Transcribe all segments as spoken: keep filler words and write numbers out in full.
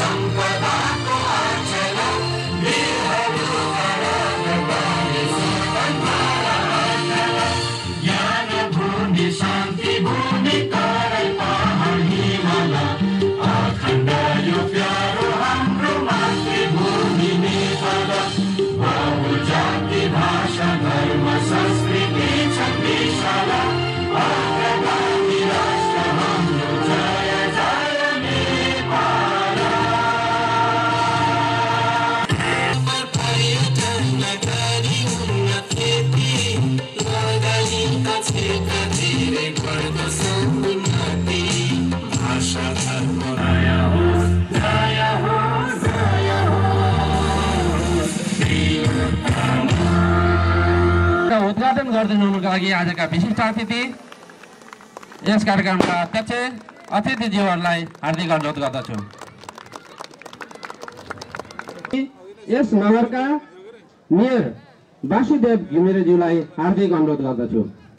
उद्घाटन गरिदिनुका लागि आजका विशिष्ट अतिथि यस कार्यक्रमका अध्यक्ष अतिथिज्यूहरूलाई हार्दिक अनुरोध गर्दछु। यस नगरका मेयर वासुदेव घिमिरेज्यूलाई हार्दिक अनुरोध गर्दछु।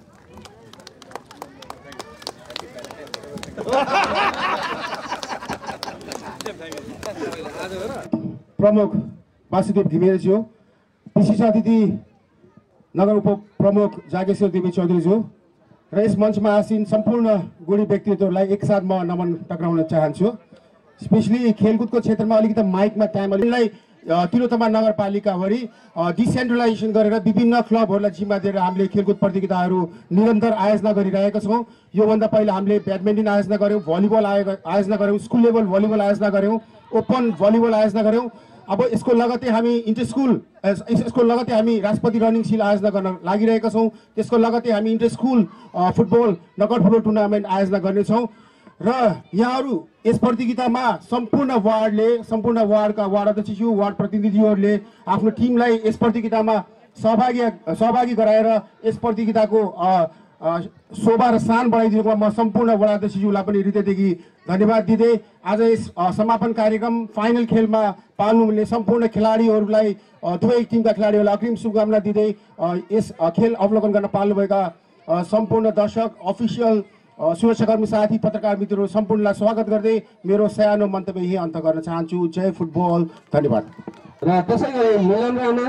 प्रमुख वासुदेव घिमिरेज्यू, विशिष्ट अतिथि नगर उप प्रमुख जागेश्वर देवी चौधरीज्यू र यस मञ्चमा आसीन सम्पूर्ण गुणी व्यक्तित्वहरूलाई एकसाथ म नमन टक्राउन चाहन्छु। स्पेसली खेलकुदको क्षेत्रमा अलिकति माइकमा टाइम अलिकति तिलोत्तमा नगरपालिकाभरि डिसेन्ट्रलाइजेसन गरेर विभिन्न क्लबहरूलाई जिम्मा दिएर हामीले खेलकुद प्रतियोगिताहरू निरन्तर आयोजना गरिरहेका छौँ। योभन्दा पहिला हामीले ब्याडमिन्टन आयोजना गऱ्यौँ, भलिबल आयोजना गऱ्यौँ, स्कुल लेभल भलिबल आयोजना गऱ्यौँ, ओपन भलिबल आयोजना गऱ्यौँ। अब यसको लगत्तै हामी इन्टर स्कुल यसको लगत्तै हामी राष्ट्रपति रनिङ सिल आयोजना गर्न लागिरहेका छौँ। त्यसको लगत्तै हामी इन्टर स्कुल फुटबल नगद फुटबल टुर्नामेन्ट आयोजना गर्नेछौँ र यहाँहरू यस प्रतियोगितामा सम्पूर्ण वार्डले सम्पूर्ण वार्डका वार्ड अध्यक्षज्यू वार्ड प्रतिनिधिहरूले आफ्नो टिमलाई यस प्रतियोगितामा सहभागी सहभागी गराएर यस प्रतियोगिताको शोभा र शान बढाइदिनुमा म सम्पूर्ण वडा अध्यक्षज्यूलाई पनि हृदयदेखि धन्यवाद दिँदै आज यस समापन कार्यक्रम फाइनल खेलमा पाल्नुहुने सम्पूर्ण खेलाडीहरूलाई दुवै टिमका खेलाडीहरूलाई अग्रिम शुभकामना दिँदै यस खेल अवलोकन गर्न पाल्नुभएका सम्पूर्ण दर्शक अफिसियल सुरक्षाकर्मी साथी पत्रकार मित्रहरू सम्पूर्णलाई स्वागत गर्दै मेरो सानो मन्तव्य यही अन्त गर्न चाहन्छु। जय फुटबल, धन्यवाद। र त्यसै गरी मिलन राणा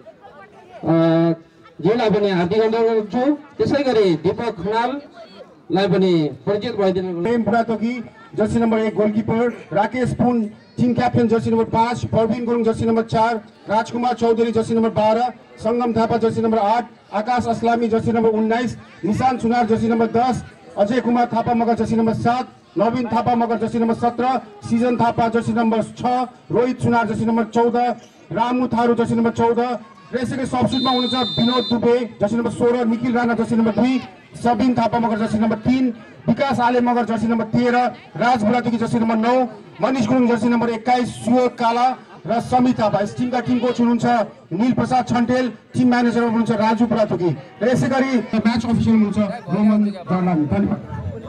जीलाई पनि हार्दिक अनुरोध गर्छु। त्यसै गरी दीपक खनाललाई पनि परिचित भइदिनु। प्रेम पुरातोकी जर्सी नम्बर एक goalkeeper, Rakesh Pun team captain jersey number पाँच, परवीन गुरुङ जर्सी नम्बर चार, राजकुमार चौधरी जर्सी नम्बर बाह्र, सङ्गम थापा जर्सी नम्बर आठ, आकाश अस्लामी जर्सी नम्बर उन्नाइस, निशान सुनार जर्सी नम्बर दस, अजय कुमार थापा मगर जर्सी नम्बर सात, नवीन थापा मगर जर्सी नम्बर सत्र, सिजन थापा जर्सी नम्बर छ, रोहित सुनार जर्सी नम्बर चौध, रामु थारू जर्सी नम्बर चौध, रेसको सबसुटमा हुनुहुन्छ विनोद दुबे जर्सी नम्बर सोह्र, निखिल राणा जर्सी नम्बर दुई, सबिन थापा मगर जर्सी नम्बर तीन, विकास आले मगर जर्सी नम्बर तेह्र, राज बुढाथोकी जर्सी नम्बर नौ, मनिष गुरुङ जर्सी नम्बर एक्काइस, सुयोग काला र समित थापा। यस टिमका टिम कोच हुनुहुन्छ निल प्रसाद छन्टेल, टिम म्यानेजर हुनुहुन्छ राजु बुढाथोकी र यसै गरी म्याच अफिसियल हुनुहुन्छ रोमन दर्लामी। धन्यवाद।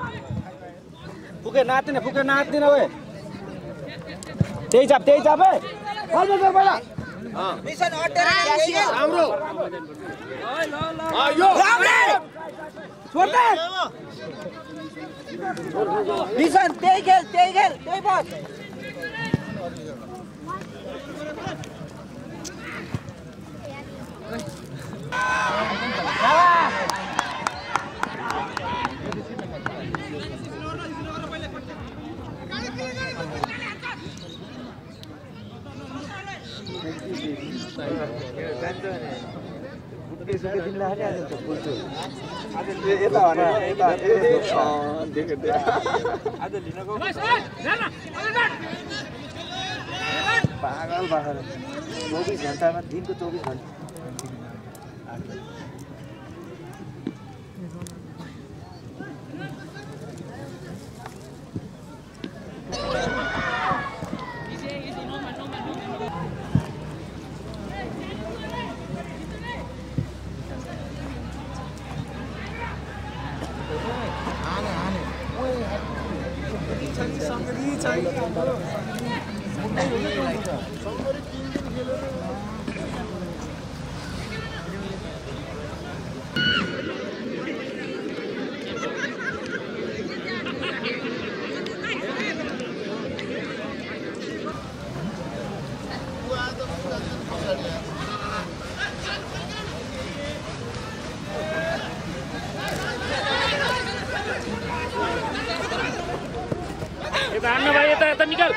फुके नाच्दिन फुके नाच्दिन ओए त्यही चाप त्यही चाप है बल बल बल मिसन अटेर हाम्रो यो रामले छोड दे मिसन त्यही खेल त्यही खेल त्यही बस पागल बाहर चौबीस घंटा में दिन को चौबीस घंटा यता हान्न भाइ यता यता निकाल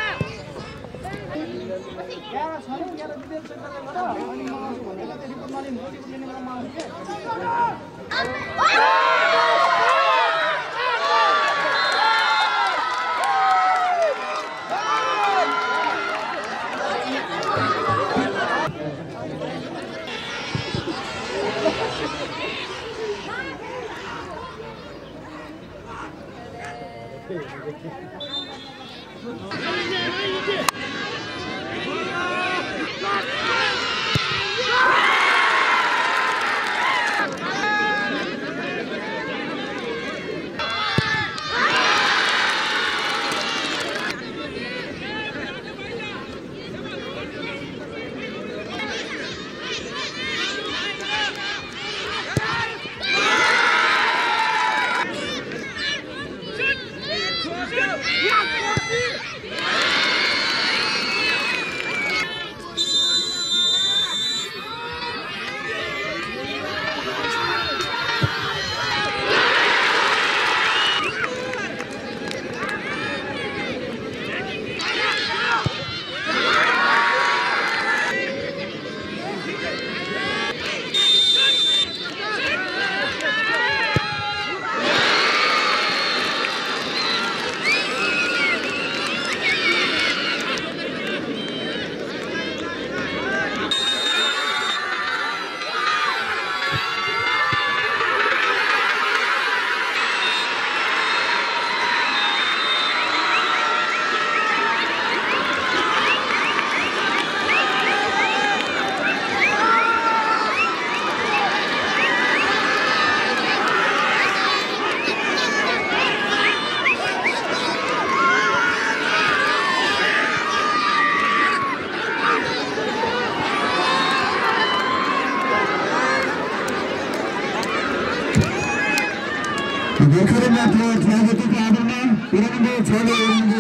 भर्खरै मात्र ट्राजेडीको आधारमा पिरामिडले छले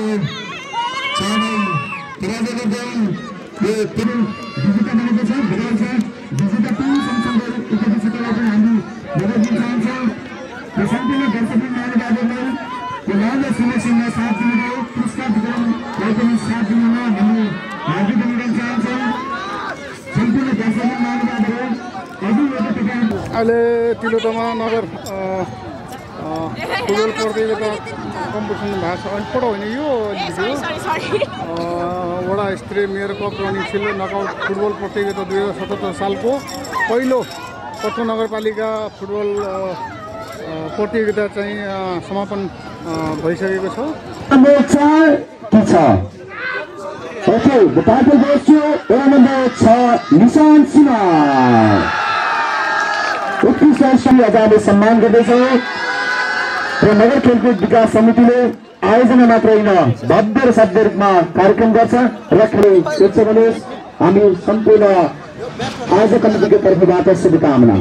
चानै ट्राजेडी दल यो तिन विजेता बनेको छ विराट छ विजेता टिम सँगसँगै उपविजेतालाई पनि हामी बधाई दिन चाहन्छौँ र सम्पूर्ण दर्शक महानुभावहरूलाई यो लामो सिलेक्सनमा साथ दिनुभयो पुरस्कार वितरणलाई पनि साथ दिनुमा हामी हार्दिक धन्यवाद चाहन्छौँ सम्पूर्ण दर्शक महानुभावहरू अझै एउटा तपाईँ अहिले तिलोतमा नगर फुटबल प्रतियोगिता कम्पिटिसन भएको छ अनि फोटो होइन यो वडा स्तरीय mayor cup running shield knockout football प्रतियोगिता दुई हजार सतहत्तर सालको पहिलो पटना नगरपालिका फुटबल प्रतियोगिता चाहिँ समापन भइसकेको छ। Okay, the title goes to player number six, Nishan Sina. उत्कृष्ट श्री आजादले सम्मान गर्दैछ र नगर खेलकुद विकास समितिले आयोजना मात्र होइन भव्य र सभ्य रूपमा कार्यक्रम गर्छ र खेल स्वच्छ बनोस् हामी सम्पूर्ण आयोजक कमिटीको तर्फबाट शुभकामना।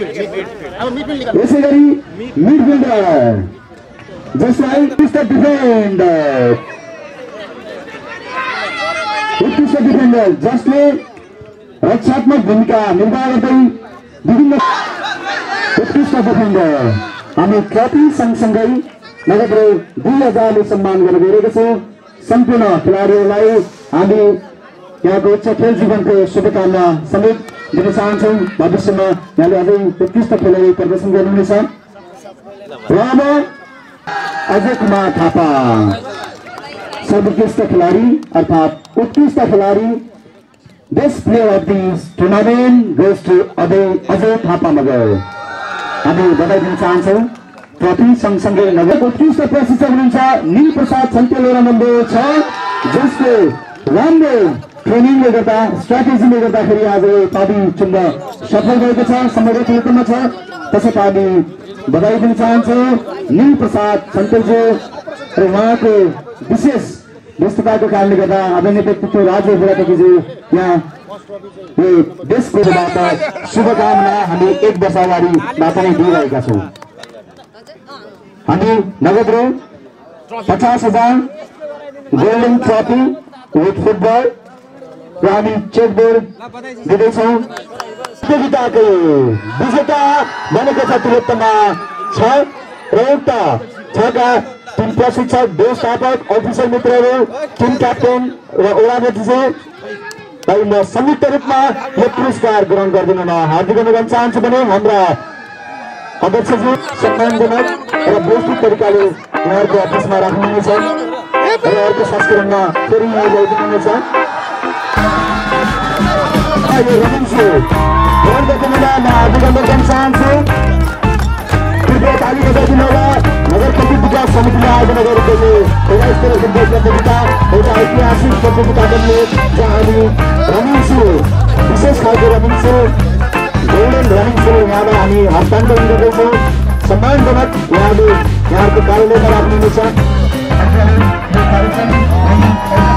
यसै गरी मिडफिल्डर जसलाई उत्कृष्ट डिफेन्डर उत्कृष्ट डिफेन्डर जसले रक्षात्मक भूमिका निर्वाह गर्दै विभिन्न उत्कृष्ट डिफेन्डर हामी ट्रफी सँगसँगै नगद दुई हजारले सम्मान गर्न गइरहेको छौँ। सम्पूर्ण खेलाडीहरूलाई हामी यहाँको उच्च खेल जीवनको शुभकामना समेत दिन चाहन्छौँ। भविष्यमा यहाँले अझै उत्कृष्ट खेलहरू प्रदर्शन गर्नुहुनेछ। र अब अजय कुमार थापा सर्वोत्कृष्ट खिलाड़ी अर्थात उत्कृष्ट खिलाड़ी best player of this tournament goes to Ajay Ajay Thapa Magar हामी बधाई दिन चाहन्छौँ। ट्रफी सँगसँगै नगर उत्कृष्ट प्रशिक्षक हुनुहुन्छ नील प्रसाद छन्तेल नम्बर छ जसले राम्रो ट्रेनिङले गर्दा स्ट्राटेजीले गर्दाखेरि आज पदवी चुन्न सफल भएको छ समग्र रूपमा छ। त्यसैले हामी बधाई दिन चाहन्छौँ नील प्रसाद छन्तेलज्यू र उहाँको विशेष व्यस्तताको कारणले गर्दा आदरणीय व्यक्तित्व राजु बुढाथोकीज्यू यहाँ यो देशकोबाट शुभकामना हामी एक वर्ष अगाडिबाट नै दिइरहेका छौँ। हामी नगद रु पचास हजार गोल्डन ट्रफी विथ फुटबल र हामी चेकबोर्ड दिँदैछौँ। प्रतियोगिताको विजेता बनेको छ तिलोत्तमा छ र उक्त छका टिम प्रशिक्षक व्यवस्थापक अफिसर मित्रहरू टिम क्याप्टेन र ओडानेजी भाइ म संयुक्त रूपमा यो पुरस्कार ग्रहण गरिदिन म हार्दिक अनुरोध चाहन्छु भने हाम्रा अध्यक्षजी सम्मानजनक र व्यवस्थित तरिकाले उहाँहरूको अफिसमा राख्नुहुनेछ र अर्को संस्करणमा फेरि यहाँ ल्याइदिनुहुनेछ। यो रमिन्छु ग्रहण गरिदिनुमा म हार्दिक अनुरोध गर्न चाहन्छु। कृपया ताली बजाइदिनु होला। नगरपति विकास समितिले आयोजना गरेको यो एउटा स्तरीय फुटबल प्रतियोगिता एउटा ऐतिहासिक प्रतियोगिता बन्यो जहाँ हामी रमिन्छु विशेष खालको रमिन्छु गोल्डन रमिन्छु यहाँलाई हामी हस्तान्तरण गर्दैछौँ। सम्मानजनक उहाँले यहाँहरूको कार्यालयमा राख्नुहुनेछ।